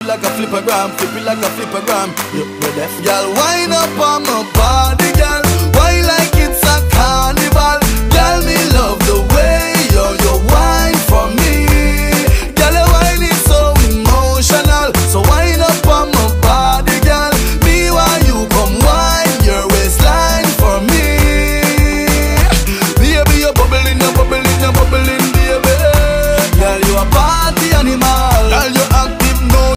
like a flippergram, flip it like a flippergram. You deaf, girl, wind up on my body, girl. Why like it's a carnival?